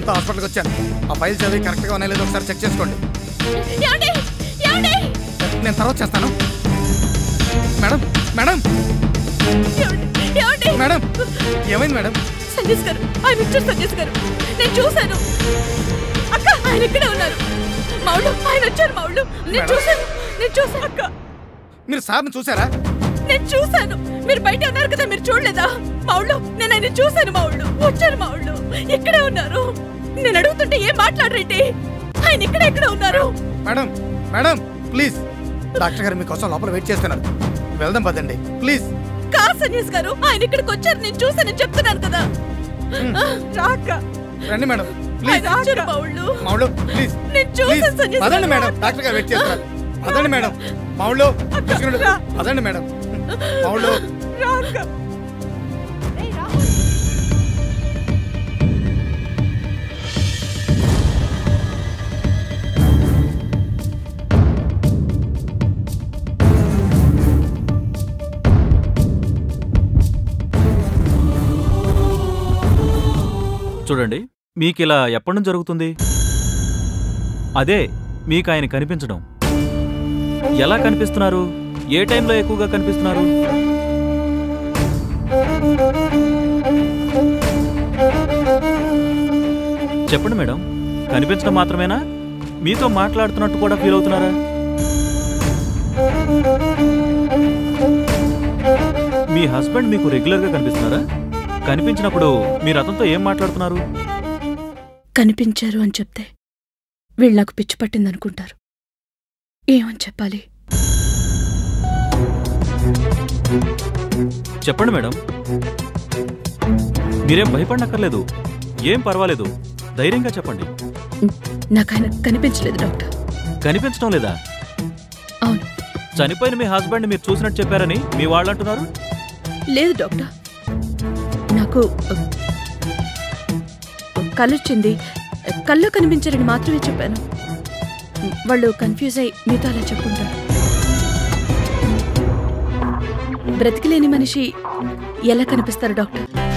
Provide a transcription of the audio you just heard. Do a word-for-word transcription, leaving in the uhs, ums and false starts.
పేషెంట్తో హాస్పిటల్కి వచ్చాను. ఆ ఫైల్ చదివి కరెక్ట్గా ఉన్నాయో లేదో ఒకసారి చెక్ చేసుకోండి. నేను తర్వాత చేస్తాను. మేడం మేడం మేడం ఏమైంది మేడం? సంజయ్ గారు, ఆయన వచ్చారు. సంజయ్ గారు, నేను చూశాను. అక్క, ఆయన ఇక్కడే ఉన్నారు. మౌళ్ళు, ఆయన వచ్చారు. మౌళ్ళు, నేను చూశాను. నేను చూశాను అక్క. మీరు సార్ని చూసారా? నేను చూశాను. మీరు బయట ఉన్నారు కదా, మీరు చూడలేదా? మౌళ్ళు, నేను ఆయన చూశాను. మౌళ్ళు వచ్చారు. మౌళ్ళు ఇక్కడే ఉన్నారు. నేను అడుగుతుంటే ఏం మాట్లాడరేంటి? ఆయన ఇక్కడ ఎక్కడ ఉన్నారు? మేడం మేడం ప్లీజ్, డాక్టర్ గారు మీకోసం లోపల వెయిట్ చేస్తున్నారు. వెళ్దాం పదండి ప్లీజ్. కా సన్యాస్ గారు, ఆయన ఇక్కడికి వచ్చారు. నేను చూశానని చెప్తున్నాను కదా. రాక రండి మేడం ప్లీజ్. మౌళ్ళు మౌళ్ళు ప్లీజ్, నేను చూశాను సన్యాస్. పదండి మేడం, డాక్టర్ గారు వెయిట్ చేస్తున్నారు. పదండి మేడం. మౌళ్ళు పదండి మేడం. మౌళ్ళు రాక చూడండి, మీకిలా ఎప్పటి నుంచి జరుగుతుంది? అదే మీకు ఆయన కనిపించడం. ఎలా కనిపిస్తున్నారు? ఏ టైంలో ఎక్కువగా కనిపిస్తున్నారు? చెప్పండి మేడం, కనిపించడం మాత్రమేనా? మీతో మాట్లాడుతున్నట్టు కూడా ఫీల్ అవుతున్నారా? మీ హస్బెండ్ మీకు రెగ్యులర్గా కనిపిస్తున్నారా? కనిపించినప్పుడు మీరు అతనితో ఏం మాట్లాడుతున్నారు? కనిపించారు అని చెప్తే వీళ్ళు నాకు పిచ్చి పట్టిందనుకుంటారు. ఏమని చెప్పాలి? చెప్పండి మేడం, మీరేం భయపడనక్కర్లేదు. ఏం పర్వాలేదు, ధైర్యంగా చెప్పండి. నాకు ఆయన కనిపించలేదు డాక్టర్. కనిపించడం లేదా? అవును. చనిపోయిన మీ హస్బెండ్ మీరు చూసినట్టు చెప్పారని మీ వాళ్ళు అంటున్నారు. లేదు డాక్టర్, నాకు కళ్ళొచ్చింది, కళ్ళు కనిపించారని మాత్రమే చెప్పాను. వాళ్ళు కన్ఫ్యూజ్ అయి మీతో అలా చెప్పుంటారు. బ్రతికిలేని మనిషి ఎలా కనిపిస్తారు డాక్టర్?